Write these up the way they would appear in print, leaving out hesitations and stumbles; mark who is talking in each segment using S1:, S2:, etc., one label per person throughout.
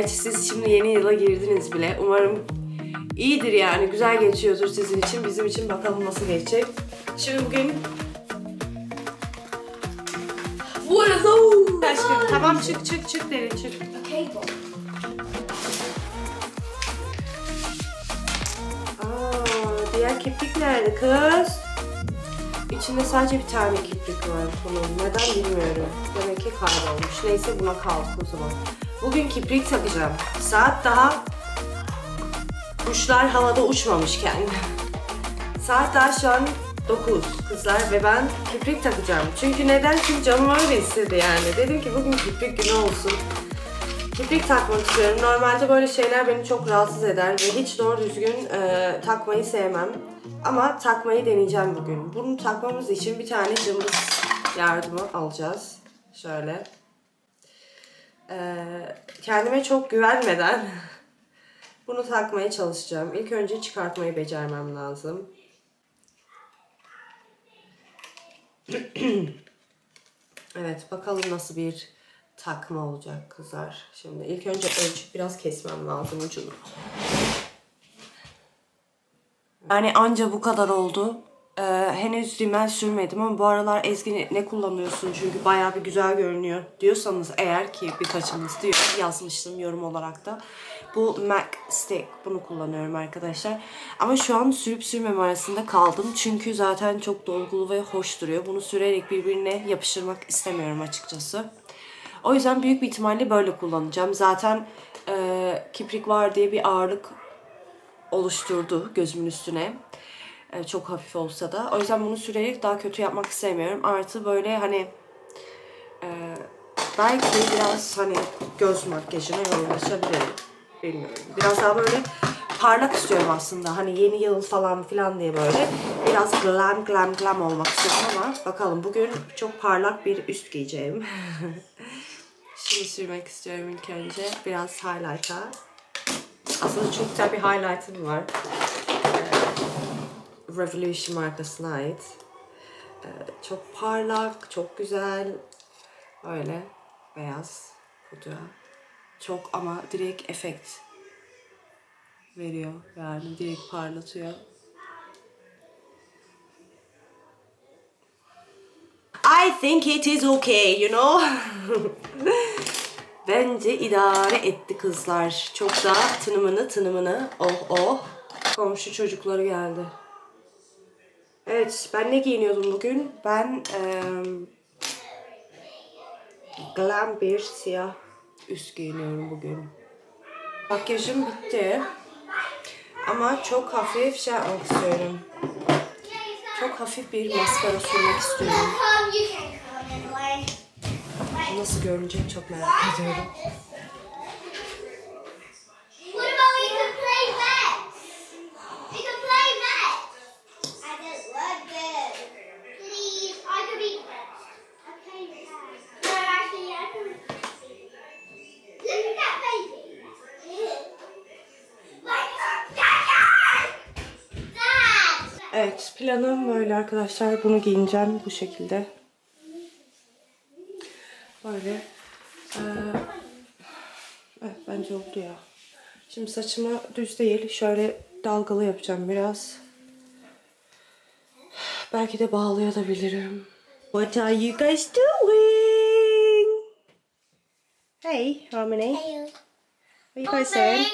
S1: Gerçi siz şimdi yeni yıla girdiniz bile. Umarım iyidir yani. Güzel geçiyordur sizin için. Bizim için bakalım nasıl geçecek. Şimdi bugün... What are those?
S2: Aşkım tamam çık derin çık.
S1: Diğer kiprik nerede kız? İçinde sadece bir tane kiprik var bunun. Neden bilmiyorum. Demek ki kaybolmuş. Neyse buna kaldık o zaman. Bugün kiprik takacağım. Saat daha... Kuşlar havada uçmamışken. Saat daha şu an 9 kızlar ve ben kiprik takacağım. Çünkü neden? Çünkü canım öyle istedi yani. Dedim ki bugün kiprik günü olsun. Kiprik takmak istiyorum. Normalde böyle şeyler beni çok rahatsız eder ve hiç doğru düzgün takmayı sevmem. Ama takmayı deneyeceğim bugün. Bunu takmamız için bir tane cımbız yardımı alacağız. Şöyle. Kendime çok güvenmeden bunu takmaya çalışacağım. İlk önce çıkartmayı becermem lazım. Evet, bakalım nasıl bir takma olacak kızlar. Şimdi ilk önce ölçüp biraz kesmem lazım ucunu. Yani anca bu kadar oldu. Henüz rimel sürmedim ama bu aralar Ezgi ne kullanıyorsun çünkü bayağı bir güzel görünüyor diyorsanız eğer ki birkaçınız diyor yazmıştım yorum olarak da. Bu MAC Stick, bunu kullanıyorum arkadaşlar. Ama şu an sürüp sürmeme arasında kaldım çünkü zaten çok dolgulu ve hoş duruyor. Bunu sürerek birbirine yapıştırmak istemiyorum açıkçası. O yüzden büyük bir ihtimalle böyle kullanacağım. Zaten kiprik var diye bir ağırlık oluşturdu gözümün üstüne. Çok hafif olsa da. O yüzden bunu sürerek daha kötü yapmak istemiyorum. Artı böyle hani belki biraz hani göz makyajına yoğunlaşabilirim. Bilmiyorum. Biraz daha böyle parlak istiyorum aslında. Hani yeni yıl falan filan diye böyle biraz glam olmak istiyorum ama bakalım bugün çok parlak bir üst giyeceğim. Şimdi sürmek istiyorum ilk önce. Biraz highlight'a. Aslında çok güzel bir highlight'ım var. Revolution markasına ait. Çok parlak, çok güzel. Öyle beyaz pudra. Çok ama direkt efekt veriyor. Yani direkt parlatıyor. I think it is okay, you know. Bence idare etti kızlar. Çok da tınımını. Oh. Komşu çocukları geldi. Evet, ben ne giyiniyordum bugün? Ben glam bir siyah üst giyiniyorum bugün. Makyajım bitti. Ama çok hafif şey yapmak istiyorum. Çok hafif bir maskara sürmek istiyorum. Nasıl görünecek çok merak ediyorum. Evet, planım böyle arkadaşlar. Bunu giyineceğim bu şekilde. Böyle. Evet, bence oldu ya. Şimdi saçımı düz değil, şöyle dalgalı yapacağım biraz. Belki de bağlayabilirim. What are you guys doing? Hey, Harmony.
S3: Hey.
S1: What are you guys doing?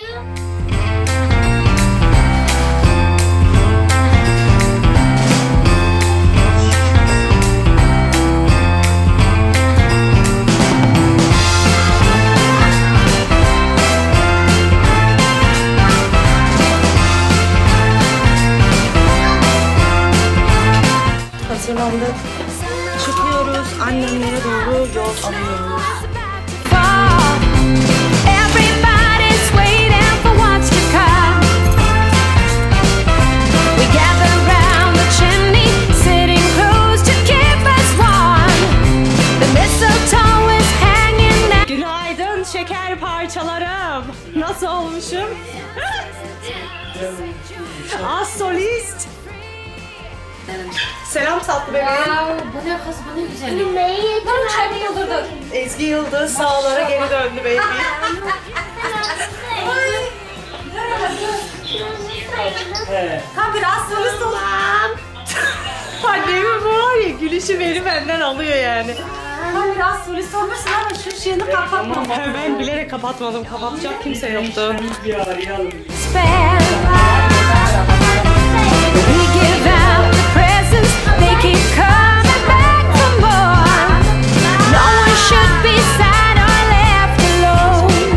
S1: Hazırlandık. Çıkıyoruz. Annemlere doğru yol alıyoruz. Günaydın şeker parçalarım. Nasıl olmuşum? Az solist. Selam tatlı bebeğim.
S3: Bu ne kız, bu ne güzellik. Dur çabuk yıldırdı.
S1: Ezgi Yıldız sağlara geri döndü baby. Ha biraz solist ol. Annemin bu var ya gülüşü beni benden alıyor yani.
S3: Ha biraz solist olmuşsun ama şu şeyini kapatma.
S1: Ben bilerek kapatmadım. Kapatacak kimse yoktu.
S4: Bir arayalım.
S5: We give out the presents, they keep coming back for more. No one should be sad or left alone.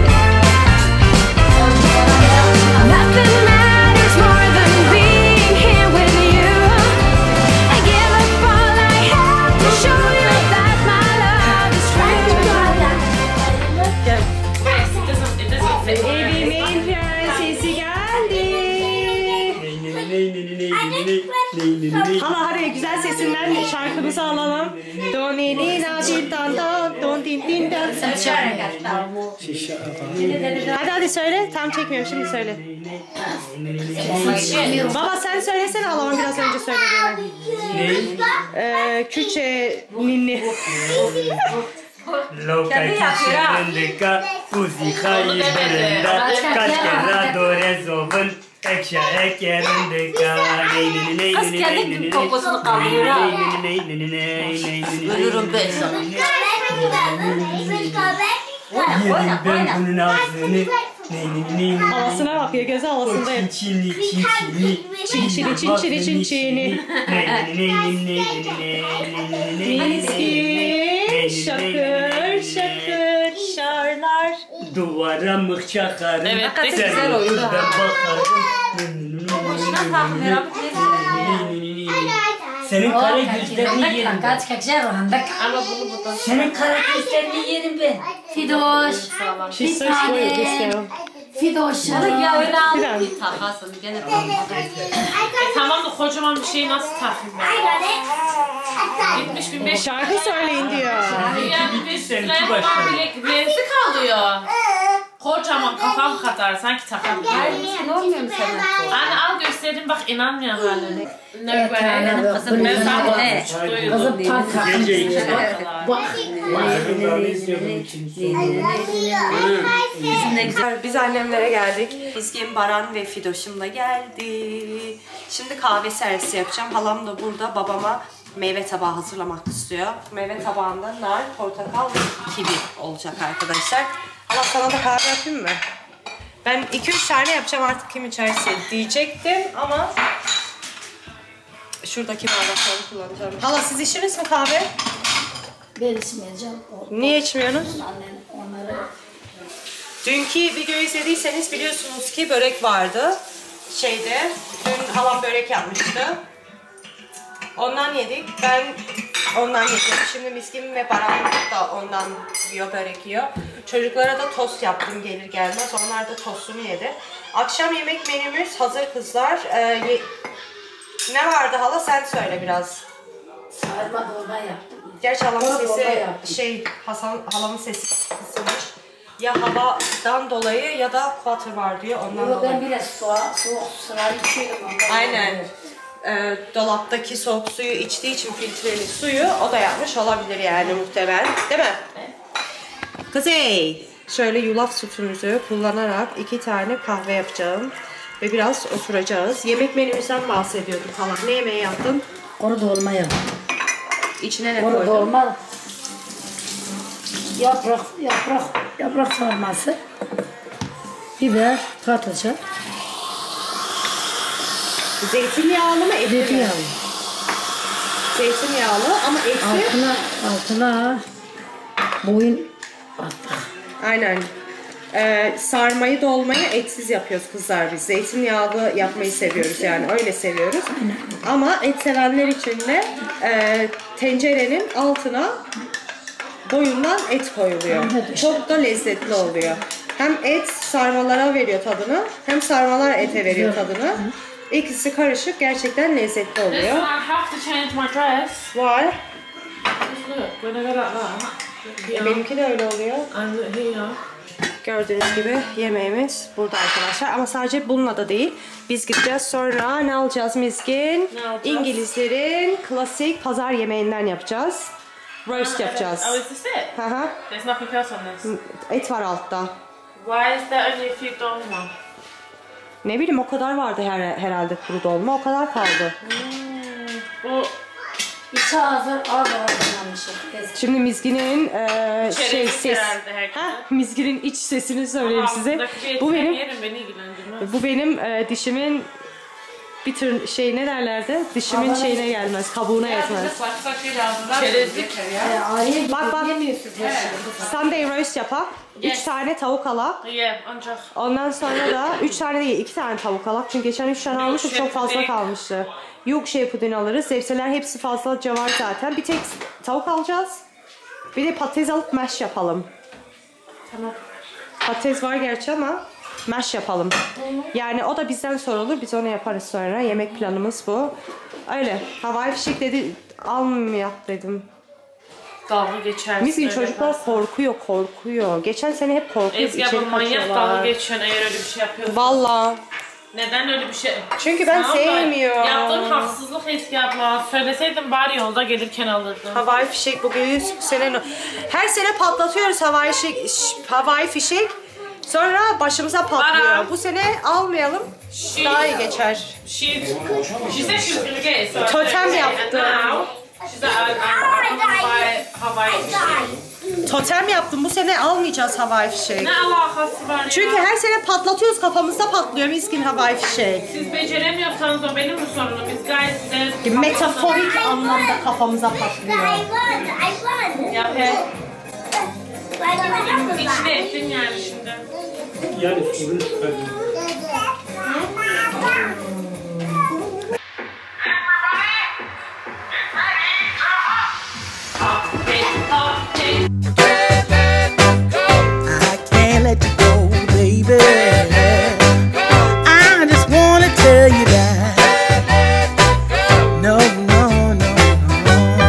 S5: Nothing matters more than being here with you. I give up all I have to show you that my love is true.
S1: Evimin prensesi geldi. Hala hadi güzel sesinden şarkımızı alalım. Don din din din dan dan don din din dan. Hadi söyle. Tam çekmiyorum şimdi söyle. Baba sen söylesene alalım biraz önce söylediğini. Küçe ninni.
S4: Loca çiçeğindeka kuzi hayı berenda kaç kere dore zovun ekşa ekerindeka
S3: Kız kendi kokusunu kaldırıyor ha. Ölürüm ben sana.
S4: Yedim ben bunun ağzını
S1: Havasına bakıyor, gözü havasında hep.
S4: Çinçini çinçini
S1: Çinçini çinçini çinçini. Miskin şakır şakır şarlar.
S4: Duvara mıh çakarım.
S1: Evet,
S4: sen
S3: güzel oyun ha.
S4: ben bakarım.
S3: Boşuna takmıyor abi.
S4: Senin kara gözlerini yerim ben.
S6: Kaç kakşar rohandak.
S3: Ama bunu buradan.
S4: Senin kara gözlerini yerim ben.
S6: Fidoş.
S1: She's so sweet this girl.
S6: Fidoş.
S3: Ya öyle aldım
S1: Biraz.
S3: ki takasın. Gene tamam da kocaman bir şeyi nasıl takayım ben? 70.500
S1: Şarkı söyleyin diyor.
S3: yani bir
S4: Seninki
S3: sürem
S4: başka.
S3: var bile benzi kalıyor. Kocaman kafam kadar sanki takabilirim.
S6: Ne olmuyor mu sana?
S3: Anne al göstereyim bak inanmıyor hala. Ne
S6: Aynen,
S3: böyle?
S6: kızım,
S3: Ben sana
S6: evet.
S3: küçük duydum.
S6: Kızım panka.
S4: Gece iki.
S1: Biz annemlere geldik. Bizgin, Baran ve Fidoş'umla geldi. Şimdi kahve servisi yapacağım. Halam da burada babama meyve tabağı hazırlamak istiyor. Meyve tabağında nar, portakal ve kivi olacak arkadaşlar. Allah sana da kahve yapayım mı? Ben 2-3 tane yapacağım artık kim içerse diyecektim ama şuradaki bardakları kullanacağım. Hala siz içiniz mi kahve?
S6: Ben içmeyeceğim.
S1: Niye içmiyorsunuz?
S6: Annen onları.
S1: Dünkü videoyu izlediyseniz biliyorsunuz ki börek vardı. Dün halam börek yapmıştı. Ondan yedik. Ben ondan yedim. Şimdi Miskin ve Baran da ondan yiyor, börek yiyor. Çocuklara da tost yaptım gelir gelmez. Onlar da tostunu yedi. Akşam yemek menümüz hazır kızlar. Ne vardı hala sen söyle biraz.
S6: Sarma dolma yaptım.
S1: Gerçi halamın
S6: Dolma
S1: sesi
S6: yaptım.
S1: halamın sesi kısılmış. Ya havadan dolayı ya da kuatır var diyor ondan
S6: Yok,
S1: dolayı.
S6: ben biraz soğuk sular içiyorum. ondan
S1: Aynen.
S6: dolayı.
S1: Dolaptaki soğuk suyu içtiği için filtreli suyu o da yapmış olabilir yani muhtemelen. Değil mi? Kuzey. Şöyle yulaf sütümüzü kullanarak 2 tane kahve yapacağım. Ve biraz oturacağız. Yemek menümüzden bahsediyorduk falan. Ne yemeği yaptın?
S6: Kuru dolma yaptım.
S1: İçine ne
S6: Kuru
S1: koydun?
S6: dolma. Yaprak sarması. Biber, patlıcan.
S1: Zeytinyağlı mı etli mi?
S6: Zeytinyağlı.
S1: Zeytinyağlı ama etli.
S6: Altına boyun attık.
S1: Aynen. Sarmayı dolmayı etsiz yapıyoruz kızlar biz. Zeytinyağlı yapmayı seviyoruz yani öyle seviyoruz. Ama et sevenler için de tencerenin altına boyundan et koyuluyor. Çok da lezzetli oluyor. Hem et sarmalara veriyor tadını hem sarmalar ete veriyor tadını. İkisi karışık gerçekten lezzetli oluyor.
S3: I have to change my dress.
S1: Why?
S3: Just look, when I go like that.
S1: Benimki de öyle oluyor.
S3: And look here.
S1: Gördüğünüz gibi yemeğimiz burada arkadaşlar. Ama sadece bununla da değil. Biz gideceğiz sonra ne alacağız Mizgin?
S3: Ne alacağız?
S1: İngilizlerin klasik pazar yemeğinden yapacağız. Roast yapacağız.
S3: Oh, is this it?
S1: Hı.
S3: There's nothing else on this.
S1: Et var altta.
S3: Why is there only a few dolma?
S1: Ne bileyim o kadar vardı herhalde kuru dolma. O kadar kaldı.
S3: Bu
S6: İçi hazır, az olmamış.
S1: Şimdi Mizgin'in ses.
S3: herhalde herkese.
S1: Mizgin'in iç sesini söyleyeyim size.
S3: Altındaki bir
S1: Bu
S3: etken
S1: benim
S3: yerim, beni ilgilendirmez.
S1: bu benim dişimin bir tür ne derlerdi? Dişimin şeyine gelmez, kabuğuna yetmez.
S3: Çerezlik.
S6: Araya
S1: Bak.
S6: yemiyorsunuz her şeyi.
S1: Sunday roast yapak. 3 tane tavuk alak.
S3: Yeah, ancak.
S1: Ondan sonra da 3 tane değil 2 tane tavuk alak. Çünkü geçen 3 tane almıştık çok fazla
S3: puding.
S1: kalmıştı. Yorkshire puding alırız. Sebzeler hepsi fazlaca var zaten. Bir tek tavuk alacağız. Bir de patates alıp mash yapalım.
S3: Tamam.
S1: Patates var gerçi ama mash yapalım. Yani o da bizden sorulur. Biz onu yaparız sonra. Yemek planımız bu. Öyle. Havai fişek dedi almayak dedim.
S3: Dalga geçersin.
S1: Mizgin
S3: öyle
S1: çocuklar
S3: yaparsın.
S1: korkuyor. Geçen sene hep korkuyor.
S3: Ezgi abla manyak dalga geçiyorsun eğer öyle bir şey yapıyorsan.
S1: Valla.
S3: Neden öyle bir şey?
S1: Çünkü ben
S3: Tamam da
S1: sevmiyorum.
S3: Yaptığın haksızlık Ezgi abla. Söyleseydin bari yolda gelirken alırdın.
S1: Havai fişek bugün her sene patlatıyoruz havai fişek. Sonra başımıza patlıyor.
S3: Ara.
S1: Bu sene almayalım. Daha iyi geçer.
S3: She said she was gonna get it. So I
S1: Totem
S3: said, okay.
S1: yaptı.
S3: And now, she's like, I'm gonna buy Hawaii fişek.
S1: Totem yaptım. Bu sene almayacağız havai fişek.
S3: Ne alakası var ya?
S1: Çünkü her sene patlatıyoruz, kafamızda patlıyor miskin havai fişek.
S3: Siz beceremiyorsanız o benim mi sorunum? Biz gayet güzel.
S1: Metaforik anlamda kafamıza patlıyor.
S3: Yap he. İçine ettin yani şimdi.
S4: Yani fırın çıkardım.
S7: I can't let you go, baby. I just wanna tell you that. No, no, no, no.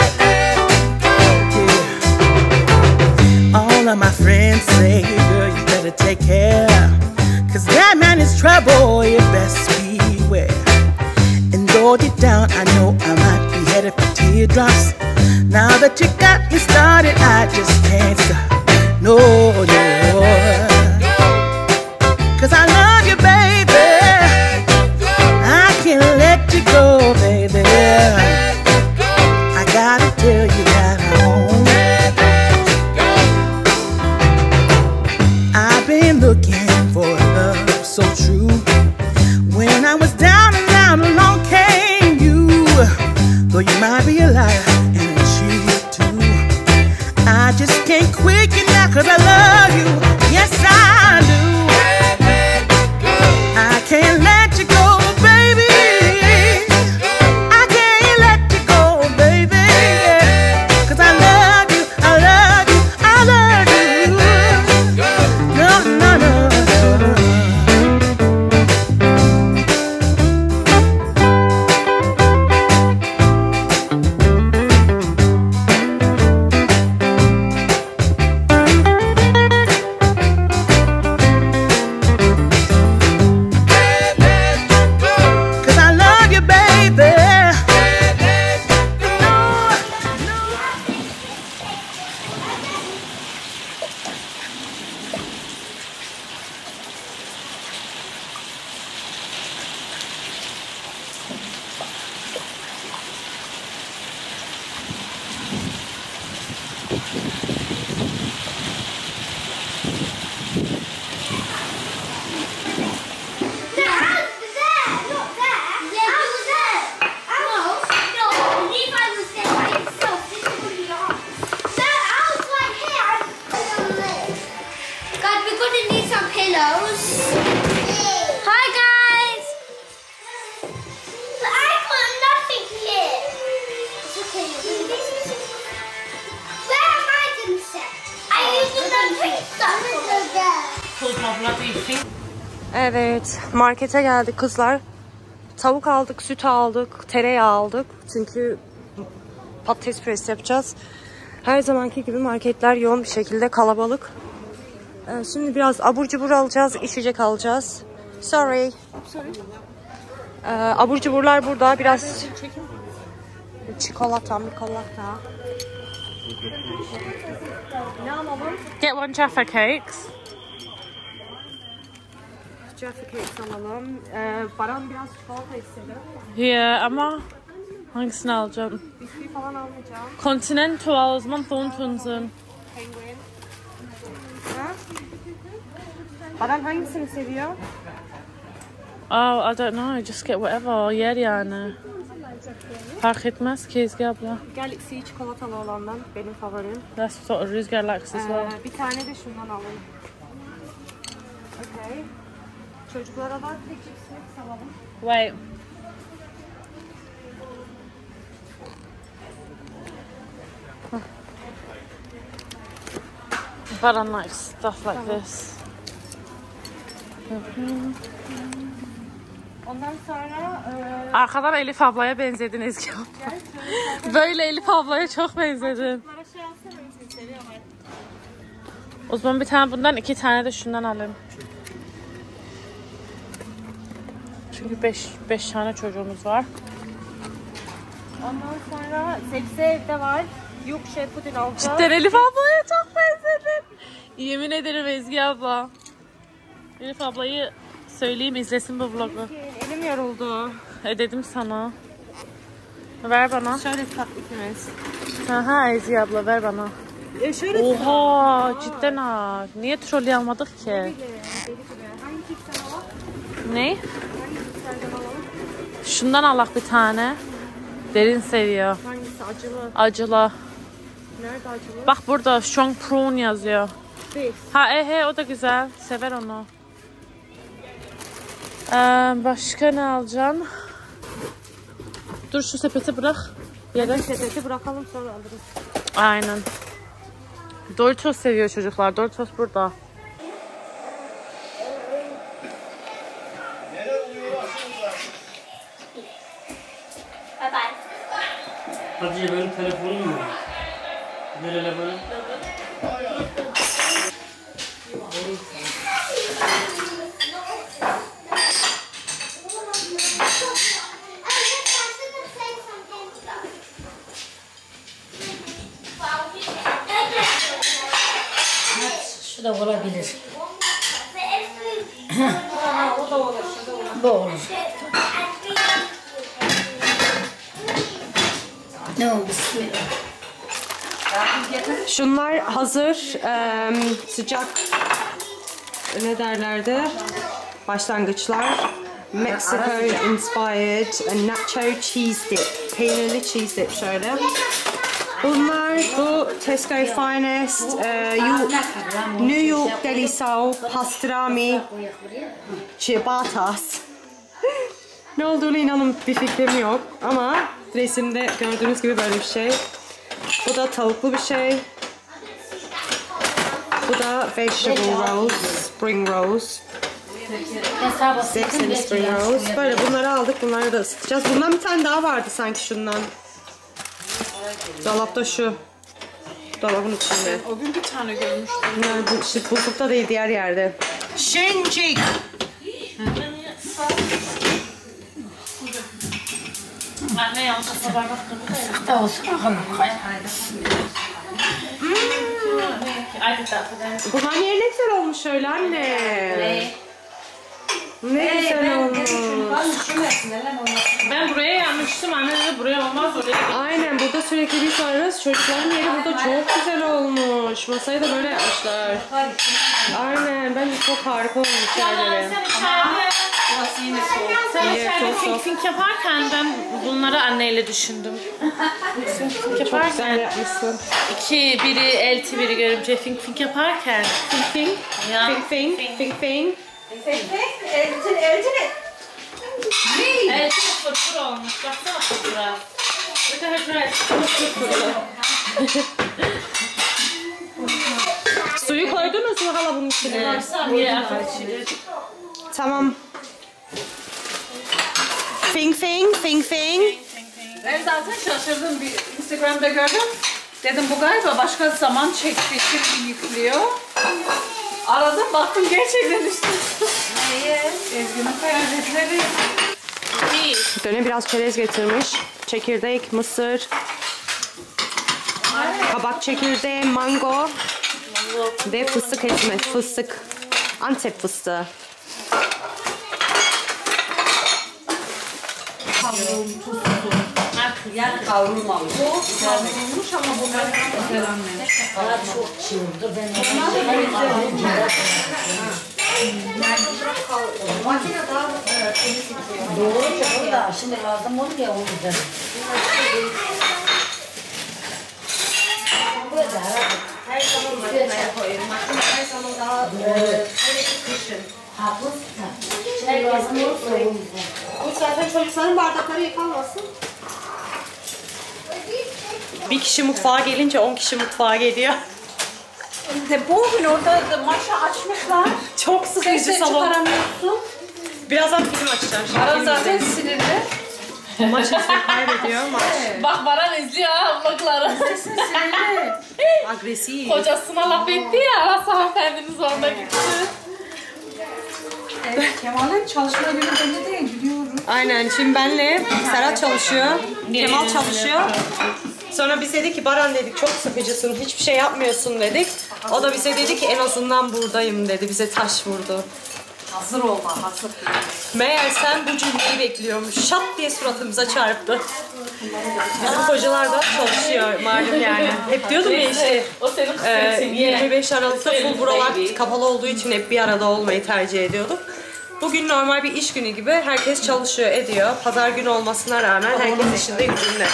S7: Yeah. All of my friends say, girl, you better take care. 'Cause that man is trouble, you best beware. And though deep down, I know I might be headed for teardrops. Now that you got me started, I just can't stop. No, no. 'Cause I love you, baby. I can't let you go, baby. I gotta tell you that I won't. I've been looking for love so true. When I was down and out, along came you. Though you might be a liar and a cheat too, I just can't quit you now 'cause I love you. Yes, I do. I can't let you go, baby. I can't let you go, baby. 'Cause I love you, I love you, I love you. No, no, no, no.
S1: Evet, markete geldik kızlar. Tavuk aldık, süt aldık, tereyağı aldık. Çünkü patates püresi yapacağız. Her zamanki gibi marketler yoğun bir şekilde kalabalık. Şimdi biraz abur cubur alacağız, içecek alacağız. Sorry. Abur cuburlar burada. Biraz çikolata. Ne alalım?
S3: Get one Jaffa cakes.
S1: Jaffa cakes alalım. Baran biraz çikolata istedi.
S3: Yeah, ama hangisini alacağım?
S1: Bisküvi falan almayacağım.
S3: Continental o zaman Thornton's'un.
S1: Penguin. Ha? Baran hangisini seviyor?
S3: Oh, I don't know. Just get whatever. Yer yani. Fark etmez ki Ezgi abla.
S1: Galaxy çikolatalı olandan benim favorim.
S3: That's sort of Rüzgar likes as well.
S1: Bir tane de şundan alalım. Okay. Çocuklara da tek cips alalım.
S3: Wait. But I like stuff like this.
S1: Ondan sonra
S3: Arkadan Elif ablaya benzedin Ezgi abla. Böyle Elif ablaya çok benzedin. O zaman bir tane bundan, 2 tane de şundan alayım. Çünkü 5 tane çocuğumuz var.
S1: ondan sonra sebze evde var. Yok puding alacağız.
S3: Cidden Elif ablaya çok benzedin. Yemin ederim Ezgi abla. Elif ablayı söyleyeyim, izlesin bu vlogu.
S1: Elim yoruldu.
S3: Dedim sana. Ver bana.
S1: Şöyle tutak ikimiz.
S3: Aha Ezgi abla ver bana.
S1: Şöyle
S3: Oha cidden ha. Niye trolü almadık ki?
S1: Hangi cipsten alalım?
S3: Ne?
S1: Hangi cipslerden alalım?
S3: Şundan alak bir tane. Derin seviyor.
S1: Hangisi acılı?
S3: Acılı.
S1: Nerede acılı?
S3: Bak burada strong prawn yazıyor.
S1: Beef.
S3: Ha o da güzel. Sever onu. Başka ne alacaksın? Dur şu sepeti bırak. Yere.
S1: Sepeti bırakalım sonra alırız.
S3: Aynen. Doritos seviyor çocuklar. Doritos burada.
S4: Hatice benim telefonum mu? Ver hele bana.
S6: Şu da olabilir. Bu olur. Ne oldu?
S1: Şunlar hazır sıcak ne derlerdi? Başlangıçlar. Mexico inspired nacho cheese dip. Peynirli cheese dip şöyle. Bunlar bu Tesco Finest, New York Deli Soul, pastrami, ciabattas. Ne olduğunu inanın bir fikrim yok ama resimde gördüğünüz gibi böyle bir şey. Bu da tavuklu bir şey. Bu da vegetable rolls, spring rolls. Hepsini spring rolls. Böyle bunları aldık, bunları da ısıtacağız. Bundan bir tane daha vardı sanki şundan. Dolapta şu. Dolabın içinde.
S2: O gün bir tane görmüştüm.
S1: Yani bu buzlukta değil, diğer yerde. Şincik.
S3: Anne yanlışlıkla bardak kırdı da
S6: Da olsun bakalım.
S1: Bunlar niye ne güzel olmuş öyle anne. Ne güzel olmuş.
S3: Ben buraya yanmıştım. Anne dedi buraya olmaz, oraya git.
S1: Aynen, burada sürekli biz ararız. Çocukların yeri burada çok güzel olmuş. Masayı da böyle yapmışlar. Aynen, bence çok harika olmuş yerleri.
S3: Sen
S1: İyi,
S3: içeride
S1: çok
S3: fink fink yaparken ben bunları anneyle düşündüm. Fink fink
S1: Çok
S3: yaparken.
S1: güzel yapmışsın.
S3: Biri elti biri görümce fink fink yaparken.
S1: Fink fink.
S3: Ya.
S1: Fink fink. Fink fink.
S3: Elti fırfır olmuş. Baksana fırfıra. Bir de hıfır
S1: Suyu koydunuz mu hala bunun içine? Tamam. Fink fink. Fink fink.
S2: Ben zaten şaşırdım, bir Instagram'da gördüm. Dedim bu galiba başka zaman çekti, şimdi yüklüyor. Baktım gerçekten üstüne.
S1: Neye?
S2: Ezgi'nin kıyafetleri.
S1: Döne biraz çerez getirmiş. Çekirdek, mısır, kabak çekirdeği, mango ve fıstık ezme. Fıstık. Antep fıstığı.
S6: Kavrulmamış.
S2: Kavrulmuş ama bunlar güzel anne.
S6: Bana çok çığırdı. Ben doğru çok da şimdi lazım olur ya o yüzden.
S1: Her zaman makineye koyuyorum. Makine her zaman daha kışın.
S6: Haklısın. Şimdi lazım olursa o yüzden.
S1: Bu zaten çocukların bardakları yıkanmasın. Bir kişi mutfağa gelince 10 kişi mutfağa geliyor.
S2: De bu gün orada da maşa açmışlar.
S1: Çok sıkıcı
S2: Sesle
S1: salon.
S2: çıkaramıyorsun.
S1: Birazdan film açacağım. Şimdi
S2: Aran
S1: film
S2: zaten
S1: izleyelim.
S2: sinirli.
S1: Maç ismi kaybediyor. Maç.
S3: Bak Baran izliyor ha vlogları.
S1: Agresif.
S3: Kocasına laf etti ya. Arası hanımefendinin zoruna gitti.
S2: Kemal'in çalışma günü belli değil biliyorum.
S1: Aynen. Şimdi benle Serhat çalışıyor. Kemal çalışıyor. Sonra biz dedik ki Baran dedik çok sıkıcısın, hiçbir şey yapmıyorsun dedik. O da bize dedi ki en azından buradayım dedi. Bize taş vurdu.
S2: Hazır olma, hazır.
S1: Meğersem bu cümleyi bekliyormuş. Şap diye suratımıza çarptı. Bizim kocalar da çalışıyor malum yani. Hep diyordum ya işte
S3: O senin kısmetin.
S1: 25 Aralık'ta full buralar kapalı olduğu için hep bir arada olmayı tercih ediyorduk. Bugün normal bir iş günü gibi herkes çalışıyor ediyor. Pazar günü olmasına rağmen herkes işinde gücünde.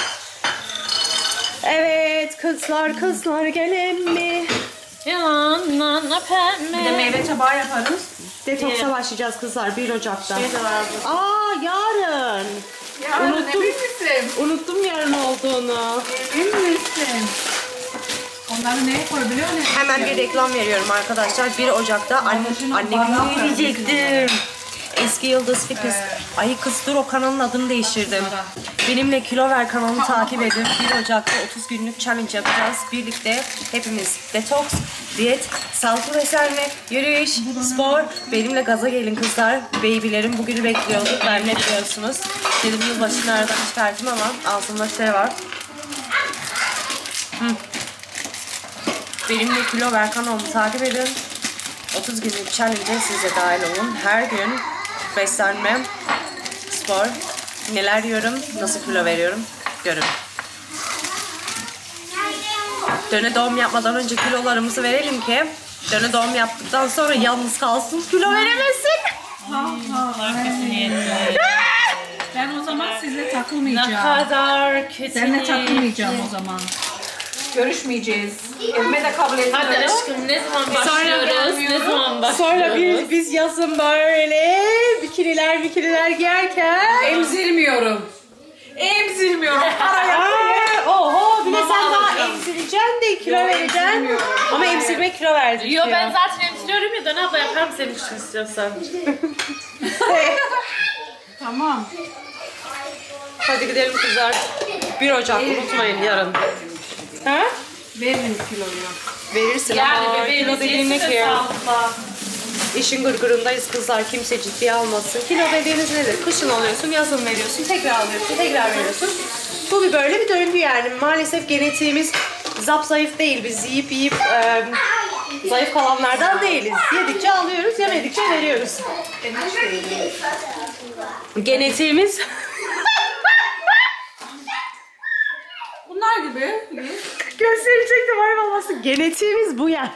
S1: Evet kızlar gelin mi?
S3: Yanına pembe.
S2: Bir de meyve tabağı yaparız.
S1: Detoksa başlayacağız kızlar 1 Ocak'ta.
S2: Şey de vardı.
S1: Aa yarın. Unuttum.
S2: Emin misin?
S1: Unuttum yarın olduğunu.
S2: Emin misin? Onları neye koy biliyor musun?
S1: Hemen bir reklam veriyorum arkadaşlar. 1 Ocak'ta annemi verecektim. Eski Yıldız Fitness. Ay kız dur o kanalın adını değiştirdim. Benimle Kilo Ver kanalını takip edin. 1 Ocak'ta 30 günlük challenge yapacağız. Birlikte hepimiz detoks, diyet, sağlıklı beslenme, yürüyüş, spor. Benimle gaza gelin kızlar. Babylerim bugünü bekliyorduk. Ben ne diyorsunuz? Dedim yılbaşı nereden çıkartayım ama ağzımda şey var. Benimle Kilo Ver kanalımı takip edin. 30 günlük challenge'e siz de dahil olun. Her gün beslenme, spor, neler yiyorum, nasıl kilo veriyorum görün. Döne doğum yapmadan önce kilolarımızı verelim ki döne doğum yaptıktan sonra yalnız kalsın, kilo veremesin.
S2: Ben o zaman sizle
S3: Ne
S2: takılmayacağım.
S3: kadar kötü.
S2: Seninle takılmayacağım o zaman. Görüşmeyeceğiz. Evime de kabul
S3: Hadi
S2: etmiyorum.
S3: aşkım ne zaman başlıyoruz? Ne zaman başlıyoruz?
S1: Sonra biz yazın böyle bikiniler giyerken
S2: Emzirmiyorum. Emzirmiyorum.
S1: oho bir de sen daha emzireceksin de kilo vereceksin. Ama emzirme kilo verecek.
S3: Yo ben zaten emziriyorum ya Döne abla yaparım senin için istiyorsan.
S2: Tamam.
S1: Hadi gidelim kızlar. 1 Ocak unutmayın yarın. Ha?
S2: Verin kiloyu.
S1: Verirsin
S3: Yani
S1: ama
S3: bebeğin
S1: kilo dediğin ne ki? İşin gırgırındayız kızlar, kimse ciddiye almasın. Kilo dediğiniz nedir? Kışın alıyorsun, yazın veriyorsun, tekrar alıyorsun, tekrar veriyorsun. Bu bir böyle bir döngü yani. Maalesef genetiğimiz zayıf değil. Biz yiyip zayıf kalanlardan değiliz. Yedikçe alıyoruz, yemedikçe veriyoruz. Genetiğimiz...
S2: Bunlar gibi.
S1: Gösteri çektim ay babası. Genetiğimiz bu yani.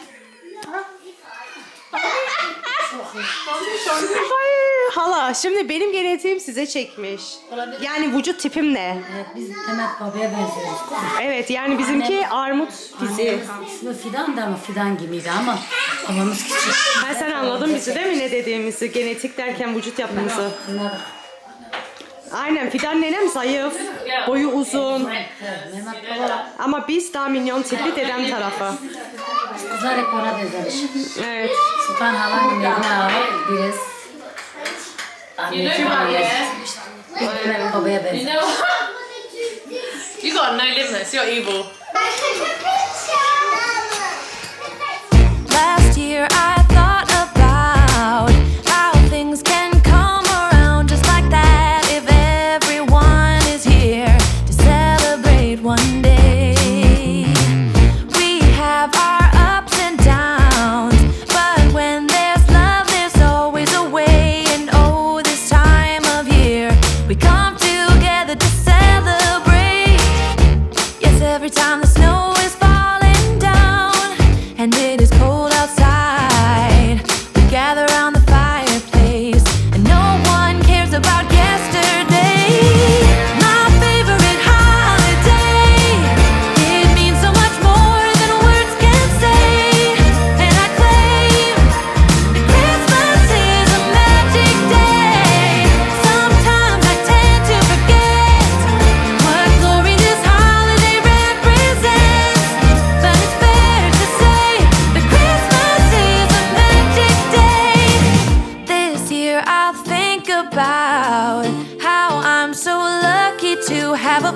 S1: Ay hala şimdi benim genetiğim size çekmiş. Yani vücut tipim ne?
S6: Biz Mehmet babaya benziyoruz.
S1: Evet yani bizimki armut fiziği.
S6: İsmi Fidan da ama Fidan gibiydi ama babamız küçük.
S1: Ha, sen anladın bizi değil mi ne dediğimizi? Genetik derken vücut yapımızı.
S6: Bunlar
S1: Aynen Fidan nenem zayıf, boyu uzun.
S6: Mehmet baba
S1: Ama biz daha minyon tipli dedem tarafı.
S6: kızlar hep ona benzemiş.
S1: Evet.
S6: Sultan halam Mehmet ağa biraz anneciğim Mehmet babaya benzemiş.
S3: You got no limits, you're evil.
S5: Last year I thought about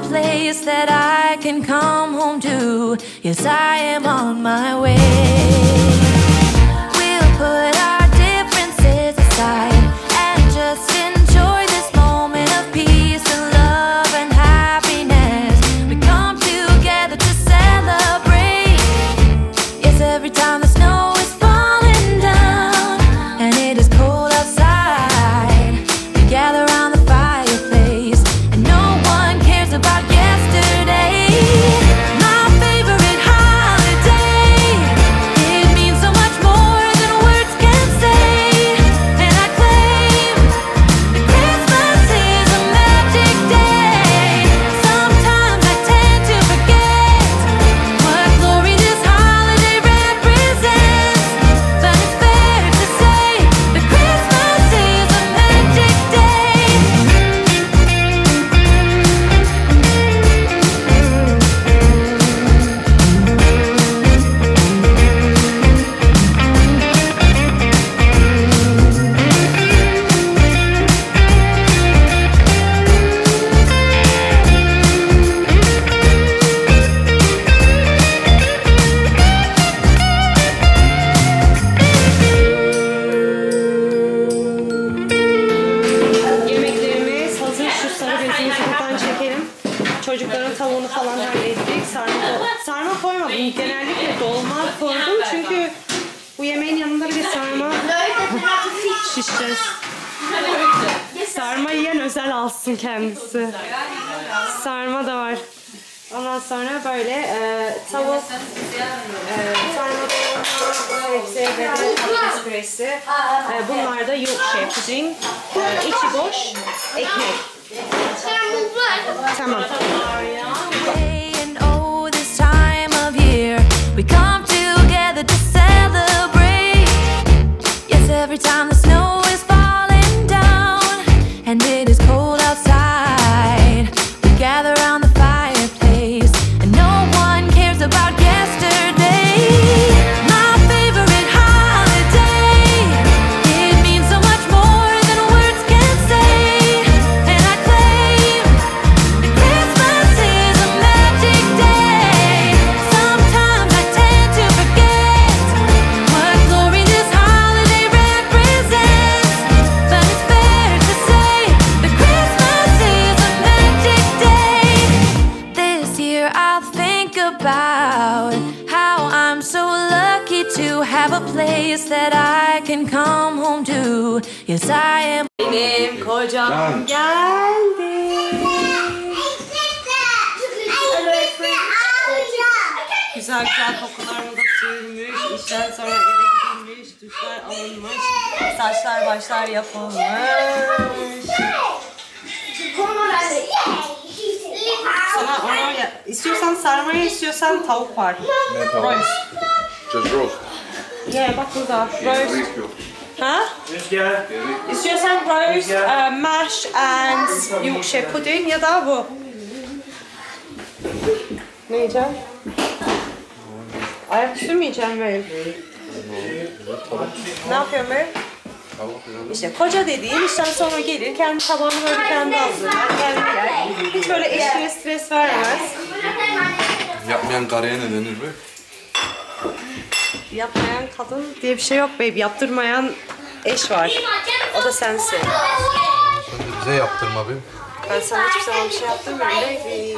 S5: place that I can come home to. Yes, I am on my way. We'll put our differences aside and just enjoy this moment of peace and love and happiness. We come together to celebrate. Yes, every time the snow is falling down and it is cold outside, we gather around the fireplace and no one cares about yesterday. My favorite holiday, it means so much more than words can say. And I claim that Christmas is a magic day. Sometimes I tend to forget what glory this holiday represents, but it's fair to say that Christmas is a magic day.
S1: Yemeklerimiz hazır. Şu sarı bezimizi buradan çekelim. Çocukların tavuğunu falan hallettik. Sarma koymadım. Genellikle dolma koydum. Çünkü bu yemeğin yanında bir de sarma şişeceğiz. Sarma yiyen özel alsın kendisi. Sarma da var. Ondan sonra böyle tavuk, sarma dolma, sebze, bebek, patates püresi. Bunlar da yulkşe, puding, içi boş, ekmek. Tamam.
S5: And oh, this time of year we come together to celebrate. Yes, every time the snow is falling down and it is cold outside, we gather around the fireplace and no one cares about yesterday. My favorite holiday, it means so much more than words can say. And I claim that Christmas is a magic day. Sometimes I tend to forget what glory this holiday represents, but it's fair to say that Christmas is a magic day. This year I'll think about how I'm so lucky to have a place that I can come home to. Yes, I am.
S1: Benim kocam geldi. Güzel güzel kokularını da sürmüş. İşten sonra eve gidilmiş. Duşlar alınmış. Saçlar başlar yapılmış. Sana ona istiyorsan sarmaya, istiyorsan tavuk var.
S8: Ne tavuk?
S1: Roast.
S8: Just roast.
S1: Yeah, bak burada. Roast. Ha? İstiyorsan roast, mash and Yorkshire pudding ya da bu. Ne yiyeceğim? Ayak sürmeyeceğim böyle. Ne yapıyorum böyle? İşte koca dediğim işten sonra gelir, kendi tabağını böyle kendi hazırlar, kendi yer. Hiç böyle eşine stres vermez.
S8: Yapmayan karıya ne denir be?
S1: Yapmayan kadın diye bir şey yok baby. Yaptırmayan eş var. O da sensin.
S8: Sen de bize yaptırma be.
S1: Ben sana hiçbir zaman bir şey yaptırmıyorum baby.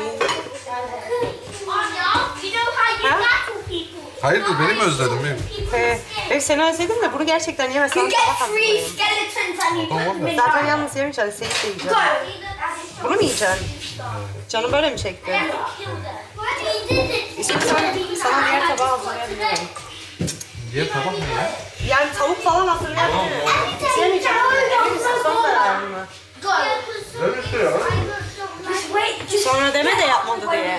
S8: Hayırdır beni mi özledin be?
S1: Baby seni özledim de bunu gerçekten yemezsen sabah hazırlayayım. Zaten yalnız yemeyeceğim, seyit de yiyeceğim. Bunu mu yiyeceksin? Canım böyle mi çekti? İstiyorsan sana diğer tabağı hazırlayabilirim.
S8: Diğer tabak ne ya?
S1: Yani tavuk falan hazırlayabilirim. Yemeyeceğim. Emin misin? Son kararın mı? Sonra deme de yapmadı diye.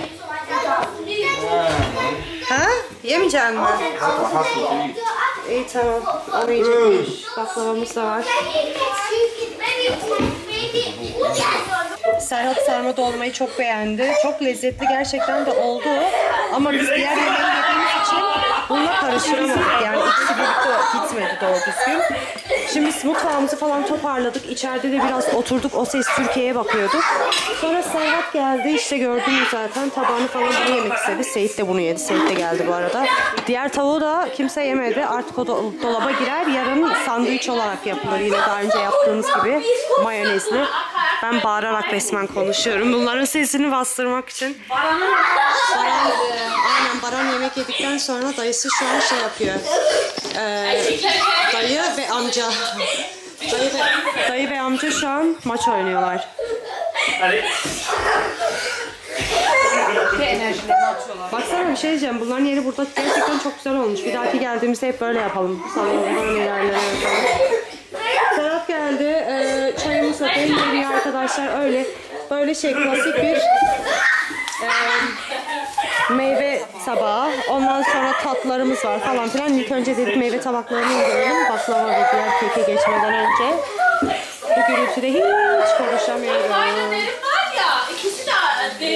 S1: Ha? Yemeyecek mi? İyi tamam. Onu yiyecekmiş. Baklavamız da var. Serhat sarma dolmayı çok beğendi. Çok lezzetli gerçekten de oldu. Ama biz diğer yemeği yediğimiz için bununla karıştıramadık. Yani ikisi birlikte gitmedi doğru düzgün. Şimdi biz mutfağımızı falan toparladık. İçeride de biraz oturduk. O Ses Türkiye'ye bakıyorduk. Sonra Serhat geldi. İşte gördünüz zaten. Tabağını falan bunu yemek istedi. Seyit de bunu yedi. Seyit de geldi bu arada. Diğer tavuğu da kimse yemedi. Artık o dolaba girer. Yarın sandviç olarak yapılır. Yine daha önce yaptığımız gibi. Mayonezli. Ben bağırarak resmen konuşuyorum. Bunların sesini bastırmak için. Aynen Baran yemek yedikten sonra dayısı şu an şey yapıyor. Dayı ve amca. Dayı ve amca şu an maç oynuyorlar. Baksana bir şey diyeceğim. Bunların yeri burada gerçekten çok güzel olmuş. Bir dahaki geldiğimizde hep böyle yapalım. Salonda böyle yerlere yapalım. Serhat geldi. Çayımız atayım geliyor arkadaşlar. Öyle böyle şey klasik bir meyve tabağı. Ondan sonra tatlarımız var falan filan. İlk önce dedik meyve tabaklarını görelim. Baklava ve diğer keke geçmeden önce. Bu gürültüde hiç konuşamıyorum.
S3: var ya, ikisi de derin.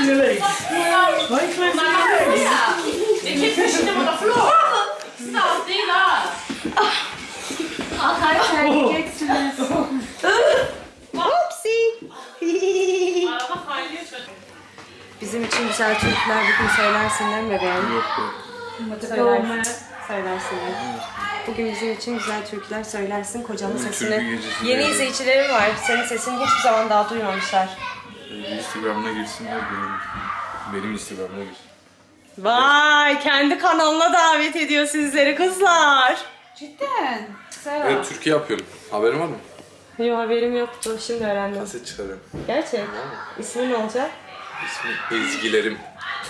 S3: İki peşinde bana flor. İkisi de az değil ha.
S6: Arkadaşlar yiyeceksiniz.
S1: Upsi.
S3: Araba kaynıyor çocuk.
S1: Bizim için güzel türküler bugün söylersin değil mi bebeğim?
S8: Yok.
S1: Söylersin. Bugün bizim için güzel türküler söylersin kocanın sesini.
S8: gecesi
S1: Yeni
S8: değil.
S1: izleyicilerim var. Senin sesini hiçbir zaman daha duymamışlar.
S8: Instagram'ına girsinler benim Instagram'ına girsin.
S1: Vay, kendi kanalına davet ediyor sizleri kızlar.
S2: Cidden.
S8: Evet, Türkiye yapıyorum. Haberin var mı?
S1: Yok, haberim yoktu. Şimdi öğrendim.
S8: Kaset çıkarıyorum.
S1: Gerçek. İsmi ne olacak?
S8: İsmi Ezgilerim.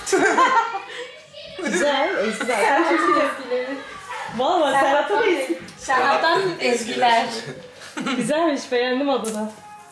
S1: Güzel. Ezgi zaten Ezgilerim. Valla Serhat'a da Ezgi.
S2: Serhat'tan ezgiler.
S1: Güzelmiş, beğendim adını.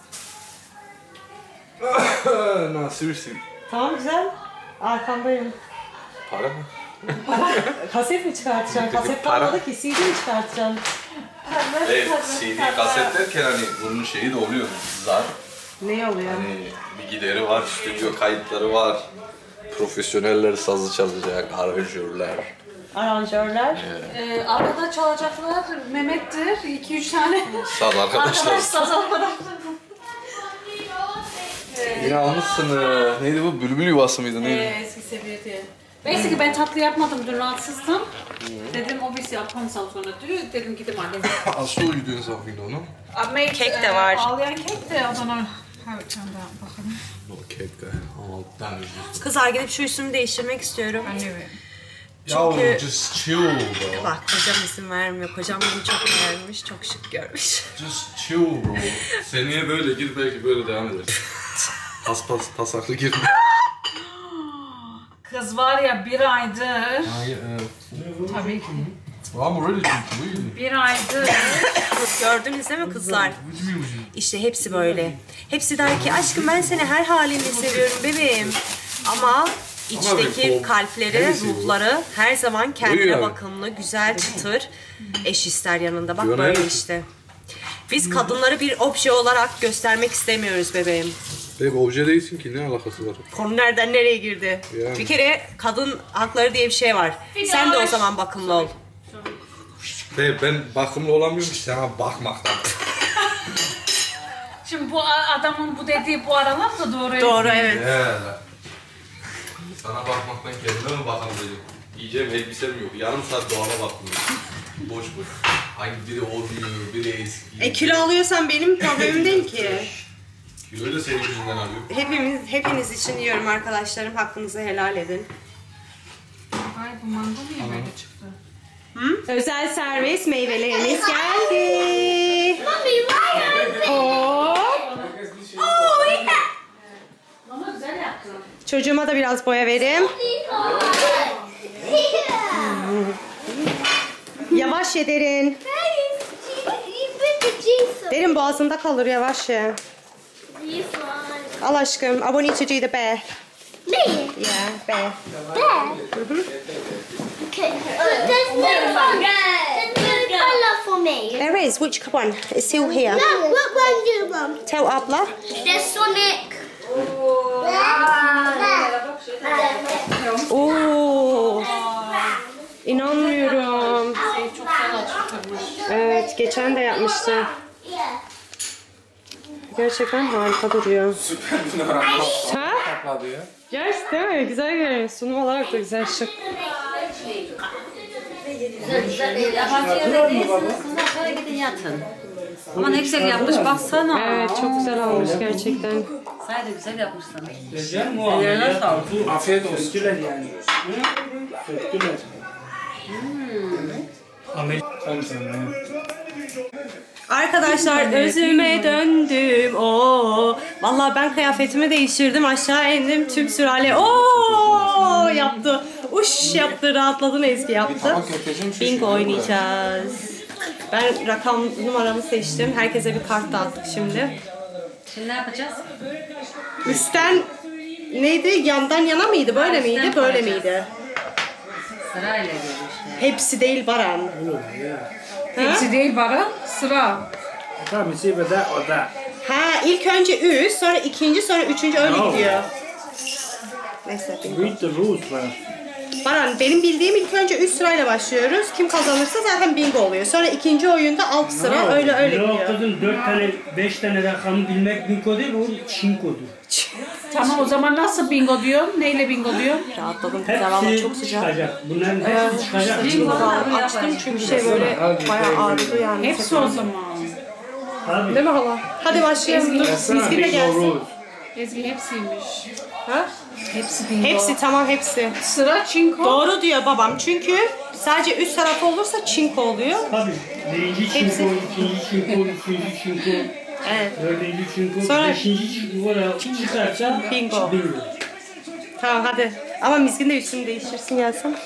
S8: Nasıl
S1: Tamam, güzel. Arkandayım.
S8: para mı?
S1: Kaset mi çıkartacaksın? Kaset
S8: Para.
S1: kalmadı ki, CD mi çıkartacaksın?
S8: Evet, CD kaset derken hani bunun şeyi de oluyor. Zar.
S1: Ne oluyor?
S8: Hani bir gideri var, stüdyo kayıtları var. Profesyoneller sazı çalacak, aranjörler.
S1: Aranjörler.
S2: Arkada çalacaklar Mehmet'tir. 2-3 tane.
S8: Saz arkadaşlar.
S2: Arkadaş saz arkadaşlar.
S8: Yine almışsın. Neydi bu? Bülbül yuvası mıydı? Neydi?
S2: Eski seviyede. Neyse ki ben tatlı yapmadım, dün rahatsızdım. Dedim o biz yapalım sonra diyor. Dedim gidip anneme.
S8: Asıl uyuduğun zaman onu.
S1: Kek de var.
S2: Ağlayan kek de o zaman. Evet, sen de bakalım.
S8: No kek. Alttan üzüldüm.
S1: Kızlar, gidip şu üstümü değiştirmek istiyorum.
S8: Yo, just chill bro.
S1: Bak, kocam izin vermiyor. Kocam beni çok beğenmiş, çok şık görmüş.
S8: Just chill bro. Seneye böyle gir, belki böyle devam edersin. Pasaklı girme.
S2: Kız var ya, bir aydır.
S8: Hayır,
S2: Tabii ki.
S8: I'm ready to
S2: Bir aydır.
S1: Gördünüz değil mi kızlar? İşte hepsi böyle. Hepsi der ki aşkım ben seni her halinle seviyorum bebeğim. Ama içteki kalpleri, ruhları her zaman kendine bakımlı, güzel, çıtır eş ister yanında. Bak böyle işte. Biz kadınları bir obje olarak göstermek istemiyoruz bebeğim.
S8: Bek obje değilsin ki, ne alakası var?
S1: Konu nereden nereye girdi?
S8: Yani.
S1: Bir kere kadın hakları diye bir şey var. Sen de o zaman bakımlı ol.
S8: Ben bakımlı olamıyorum ki sana bakmaktan.
S2: Şimdi bu adamın bu dediği bu aralar da doğru.
S1: Doğru, evet.
S8: Sana bakmaktan kendime mi bakalım dedim. Yiyeceğim elbisem yok. Yarım saat doğana bakmıyorum. Boş boş. Hangi biri o diyor, biri eski.
S1: Kilo alıyorsan benim problemim değil ki.
S8: Kiloyu da senin yüzünden alıyorum.
S1: Hepiniz için yiyorum arkadaşlarım. Hakkınızı helal edin.
S2: Ay, bu mango niye böyle çıktı?
S1: Özel servis meyvelerimiz geldi.
S2: Ama güzel yaptın.
S1: Çocuğuma da biraz boya vereyim. Yavaş ye Derin. Derin boğazında kalır, yavaş ye. Al aşkım. I want you to do the bear.
S9: Me?
S1: Yeah, bear.
S9: Bear? Okay. There's no colour for me.
S1: There is. Which one? It's still here.
S9: No, what one do you want?
S1: Tell abla.
S9: There's Sonic.
S1: Ooh.
S2: yapmış.
S1: Evet, geçen de yapmıştı. Gerçekten harika duruyor.
S10: Süper bir numara.
S1: Ha?
S10: Patladı ya.
S1: Gerçekten değil mi? Güzel görünüyor. Sunum olarak da güzel, şık.
S6: Yabancı yerde değilsiniz. Sonra gidin yatın. Ama ne güzel yapmış baksana.
S1: Evet, çok güzel olmuş gerçekten.
S6: Sayede güzel yapmışsın.
S4: Recep Muhammed
S6: Ellerine
S4: ya.
S6: sağlık.
S10: Afiyet olsun.
S4: Söktüler yani. Söktüler. Amerika.
S1: Arkadaşlar özüme döndüm. Oo. Vallahi ben kıyafetimi değiştirdim, aşağı indim, tüm sürale o yaptı. Uş yaptı, rahatladın, Ezgi yaptı. Bingo oynayacağız. Ben rakam numaramı seçtim. Herkese bir kart dağıttık şimdi.
S6: Şimdi ne yapacağız?
S1: Üstten neydi? Yandan yana mıydı? Böyle miydi?
S6: üstten
S1: Böyle
S6: koyacağız.
S1: miydi?
S6: Sırayla geliyor işte.
S1: Hepsi değil Baran.
S2: Hepsi değil Baran, sıra.
S4: Tamam, bir de o da.
S1: Ha, ilk önce üst, sonra ikinci, sonra üçüncü öyle gidiyor. Neyse.
S4: Read the rules var.
S1: Baran, benim bildiğim ilk önce üst sırayla başlıyoruz. Kim kazanırsa zaten bingo oluyor. Sonra ikinci oyunda alt sıra öyle
S4: Yok
S1: gidiyor.
S4: kızım, 4 tane 5 tane rakamı bilmek bingo değil, o çinkodur.
S2: Tamam, o zaman nasıl bingo diyorsun? Neyle bingo diyorsun?
S1: Rahatladım güzel ama
S4: Hepsi
S1: çok sıcak.
S4: çıkacak. Bunların hepsi çıkacak.
S1: Bingo açtım çünkü şey böyle bayağı ağrıdı yani.
S2: Hepsi o zaman.
S4: Tabii.
S1: Değil mi hala? Hadi başlayalım. Dur, Ezgi de gelsin.
S2: Ezgi hepsiymiş.
S1: Ha?
S2: Hepsi bingo.
S1: Hepsi tamam, hepsi.
S2: Sıra çinko.
S1: Doğru diyor babam çünkü sadece üst tarafı olursa çinko oluyor.
S4: Tabii. Birinci
S1: Hepsi.
S4: çinko, ikinci çinko, üçüncü çinko,
S1: Evet.
S4: dördüncü çinko,
S1: Sonra-
S4: beşinci çinko çıkarsa
S1: Bingo. Tamam hadi. Ama Mizgin de üstünü değiştirsin gelsin.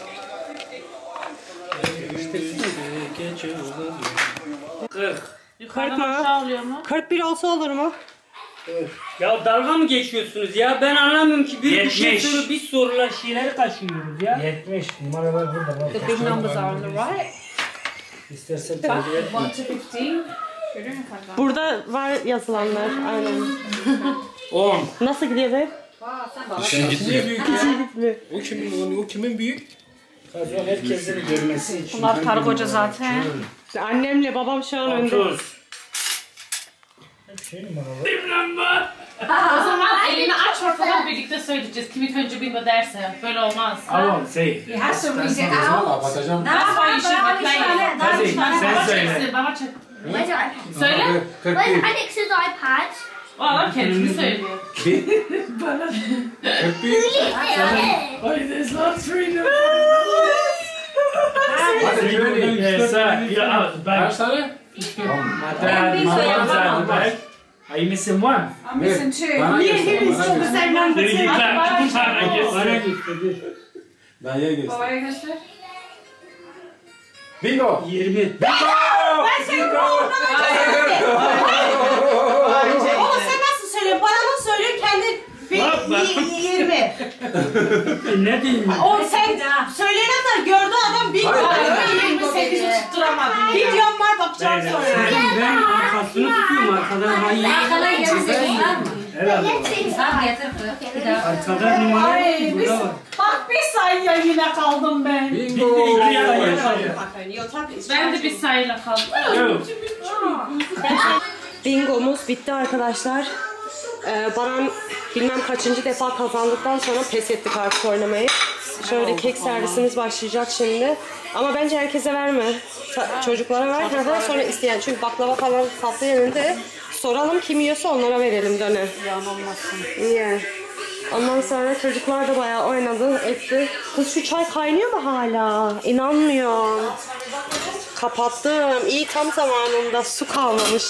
S4: 40.
S2: Yukarıdan aşağı alıyor mu?
S1: 41 olsa olur mu?
S4: Ya dalga mı geçiyorsunuz ya? Ben anlamıyorum ki bir şey
S10: 70.
S4: soru, biz sorular şeyleri kaçırıyoruz ya. 70 numaralar burada var.
S2: The big numbers are on the right.
S4: İstersen tercih et.
S2: 1 to 15. Görüyor musun?
S1: Burada var yazılanlar. Aynen.
S10: 10.
S1: Nasıl gidiyor be?
S8: Şimdi gitmiyor.
S10: O kimin büyük?
S4: Kazan herkesin görmesi için.
S2: Bunlar karı koca zaten.
S1: Annemle babam şu an önde.
S4: 30. Şey numaralar.
S2: O zaman elini aç ortadan birlikte söyleyeceğiz. Kim ilk önce bingo derse. Böyle olmaz.
S4: Tamam, say.
S10: Kapatacağım.
S2: That's why you should be playing.
S10: Hadi, sen söyle.
S2: Çeksin, baba çek.
S9: Where's
S2: Söyle.
S9: Alex's iPad?
S2: O adam kendini söylüyor.
S4: Why there's not 3
S10: Hadi güvenin.
S4: Yes, sir. You're out.
S10: Kaç
S4: Back.
S10: tane?
S4: Madam's at the back. Are you missing one?
S2: I'm missing two.
S10: Bana göster.
S4: There you go. Bana göster.
S10: Ben ye göster.
S2: Babaya göster.
S10: Bingo.
S4: 20.
S1: Oğlum sen nasıl söylüyorsun? Bana nasıl söylüyorsun? Kendi 20.
S4: Ne diyeyim?
S1: O sen söyleyene kadar gördü adam bingo.
S10: Hayır.
S2: 28'i tutturamadım.
S1: Videom var bakacağım sonra.
S4: Ben arkasını tutuyorum arkadan. Hayır.
S6: Arkadan gelmeyecek var mı?
S4: Herhalde.
S6: Sen getir bir daha.
S4: Arkada numara
S2: Ay,
S4: burada var.
S2: Bak bir sayıya yine kaldım ben.
S10: Bingo.
S2: Ben de bir sayıyla kaldım.
S4: Yok.
S1: Bingomuz bitti arkadaşlar. Baran bilmem kaçıncı defa kazandıktan sonra pes ettik artık oynamayı. Şöyle kek servisimiz başlayacak şimdi. Ama bence herkese verme. Çocuklara ver. Sonra isteyen. Çünkü baklava falan tatlı yerinde soralım, kim yiyorsa onlara verelim döner.
S2: Yan olmasın.
S1: Yeah. Ondan sonra çocuklar da bayağı oynadı, etti. Kız şu çay kaynıyor mu hala? İnanmıyorum. Kapattım. İyi, tam zamanında su kalmamış.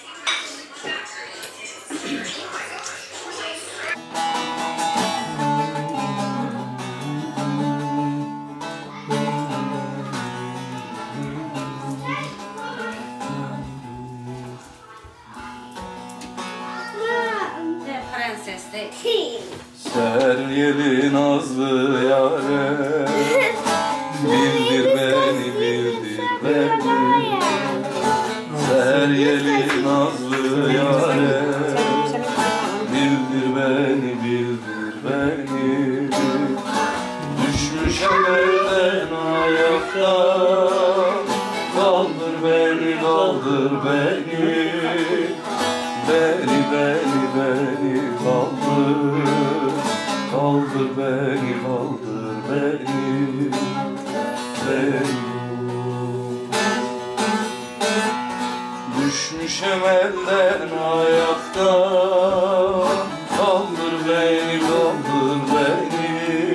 S6: Prensesli.
S8: Ser yeli nazlı yâre, bildir beni, bildir beni. Ser yeli nazlı yâre, bildir beni, bildir beni. Düşmüş ellerden ayakta, kaldır
S11: beni, kaldır beni. Beni kaldır. Kaldır beni, kaldır beni. Düşmüşem elden ayakta. Kaldır beni, kaldır beni.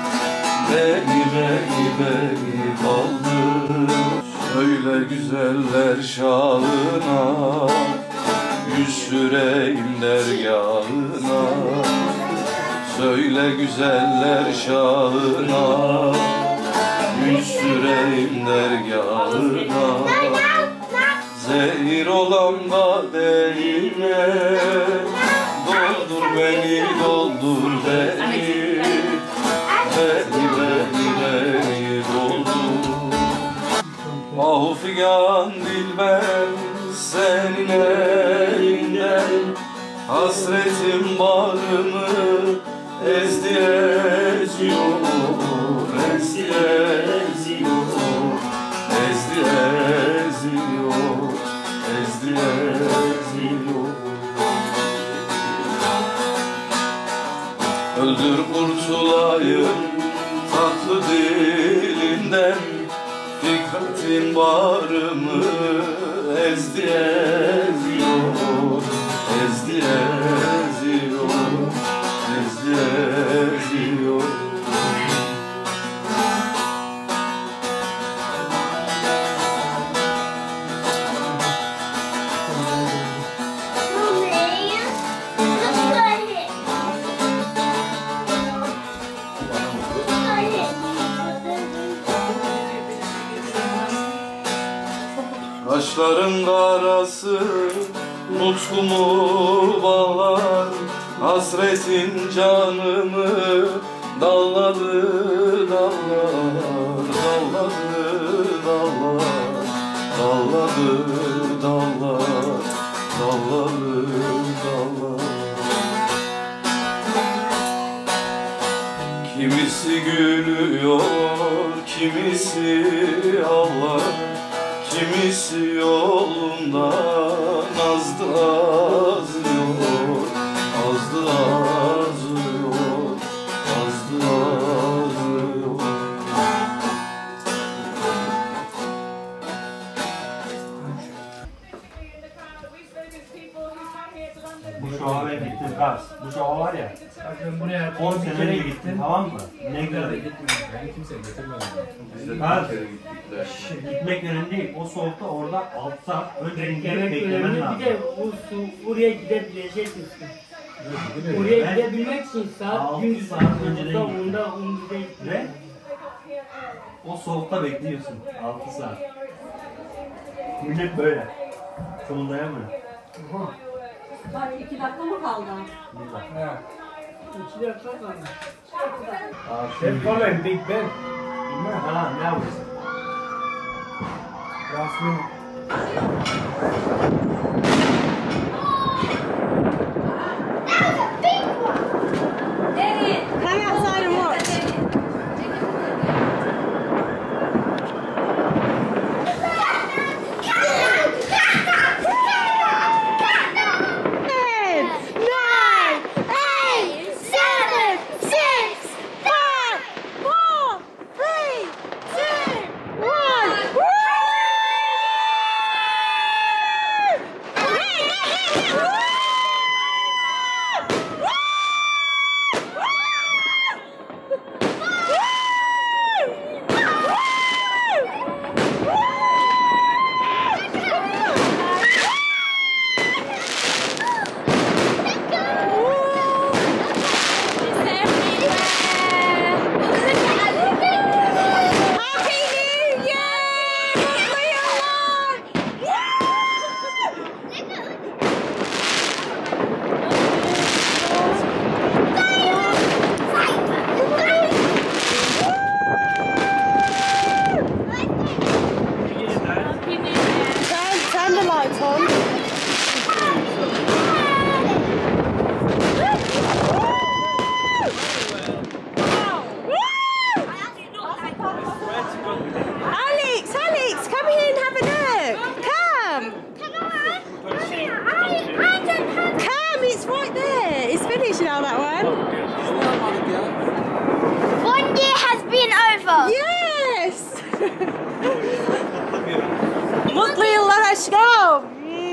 S11: Beni kaldır. Söyle güzeller şalına, yüz süreyim dergahına. Söyle güzeller şahına, yüz süreyim dergahına. Zehir olan kaderime, doldur beni, doldur beni. Beni doldur. Ah figan dilber, senin elinden hasretim bağrımı ezdi eziyor, ezdi eziyor, ezdi eziyor, ezdi eziyor. Öldür kurtulayım tatlı dilinden, fikretin bağrımı ezdi eziyor, ezdi eziyor, ezdi eziyor. Kaşların karası nutkumu bağlar, hasretin canımı dalladı, dallar, dalladı, dallar, dalladı, dallar, dalladı, dallar. Kimisi gülüyor, kimisi ağlar, kimisi yolunda azdı azıyor, azdı azıyor, azdı azıyor.
S12: Bu şova gittin Kars. Bu şova var ya.
S10: Bakın buraya
S12: 10 sene önce gittin, tamam mı? Ne kadar gittin?
S10: Ben kimseye getirmedim.
S12: Kars. Gitmek önemli değil. O soğukta orada 6 saat önce gidip beklemen lazım.
S13: Bir de buraya gidebileceksin. Buraya gidebilmek için saat gün
S12: saat önceden ve o soğukta bekliyorsun 6 saat. Millet böyle. Sonunda dayanmıyor.
S2: Bak 2 dakika mı kaldı?
S13: 2 dakika kaldı.
S10: Sen falan Big Ben.
S12: Ha, ne yapıyorsun?
S10: Rasmin.
S1: Come outside and watch. Turn the lights on. Alex, come here and have a look. Aşkım.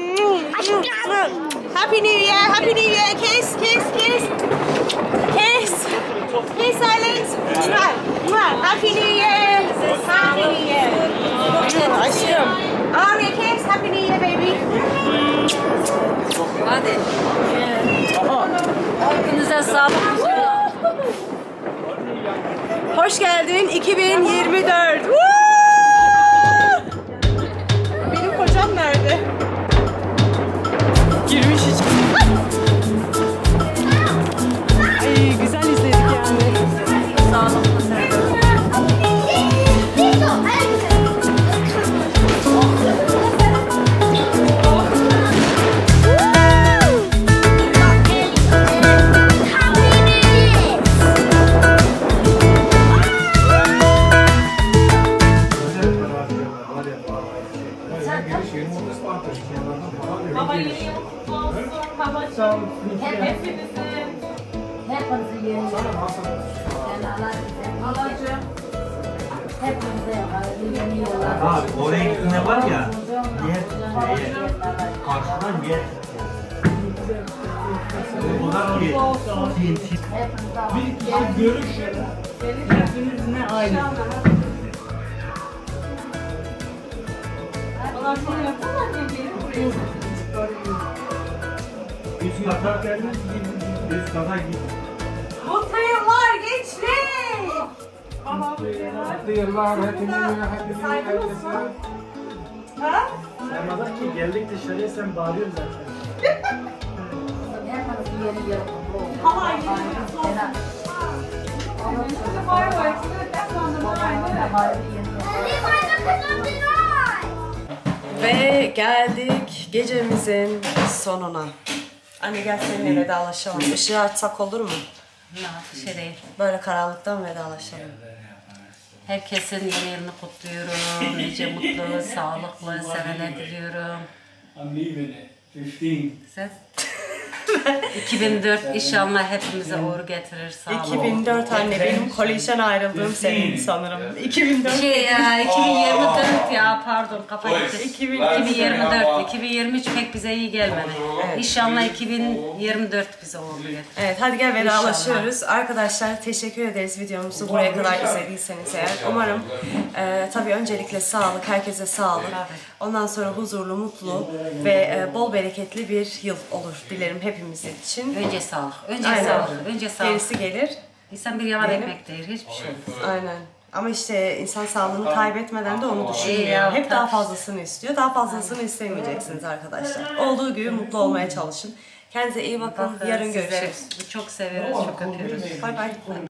S1: Happy New Year, Happy New Year. Kiss, kiss, kiss. Kiss. Kiss, silence. Happy New Year. Happy New Year. Aşkım. Arya, kiss. Happy New Year, baby.
S6: Hadi. Hepinize sağlık.
S1: Hoş geldin 2024. Benim kocam nerede? Girmiş içeri. Ay güzel izledik yani.
S6: Sağlıklı sen.
S2: Baba yeni yıl kutlu olsun. Babacığım. Hepinizin.
S6: Hepinizi yeni.
S2: Babacığım.
S6: Hepinize yeni yıllar.
S12: Abi oraya gittiğinde var ya, karşıdan yer. Bunlar bir
S13: Görüş hepiniz ne aynı.
S2: Bana şunu yapsana bebeğim.
S12: üst kata üst kata git.
S1: Mutlu yıllar gençlik.
S10: Mutlu yıllar hepinize, hepinize.
S1: Ha?
S13: Sen bana ki geldik dışarıya sen bağırıyorsun zaten.
S6: Hepinizi yeni yıl.
S1: Ama yeni yıl. Ve geldik gecemizin sonuna. Anne gel seninle vedalaşalım. Işığı açsak olur mu?
S6: Bir şey değil.
S1: Böyle karanlıktan vedalaşalım.
S6: Herkesin yeni yılını kutluyorum. Nice mutlu, sağlıklı seneler diliyorum.
S10: I'm leaving it. 15.
S6: Sen? 2004 inşallah hepimize uğur getirir. Sağlık.
S1: 2004 anne benim kolejden ayrıldığım seneydi sanırım. 2004
S6: Şey ya 2024 ya pardon kafa gitti.
S1: 2024.
S6: 2023 pek bize iyi gelmedi. İnşallah 2024 bize uğur getirir.
S1: Evet hadi gel vedalaşıyoruz. Arkadaşlar teşekkür ederiz videomuzu buraya kadar izlediyseniz eğer. Umarım tabii öncelikle sağlık, herkese sağlık. Ondan sonra huzurlu, mutlu ve bol bereketli bir yıl olur dilerim hepimiz için.
S6: Önce sağlık. Önce
S1: Aynen.
S6: sağlık. Önce sağlık.
S1: Gerisi gelir.
S6: İnsan bir yalan ekmek değil. Hiçbir şey olmaz.
S1: Aynen. Ama işte insan sağlığını kaybetmeden de onu düşünmüyor.
S6: Ya,
S1: Hep daha fazlasını istiyor. Daha fazlasını istemeyeceksiniz arkadaşlar. Olduğu gibi mutlu olmaya çalışın. Kendinize iyi bakın. Yarın görüşürüz.
S6: Çok seviyoruz, çok öpüyoruz.
S1: Bye bye.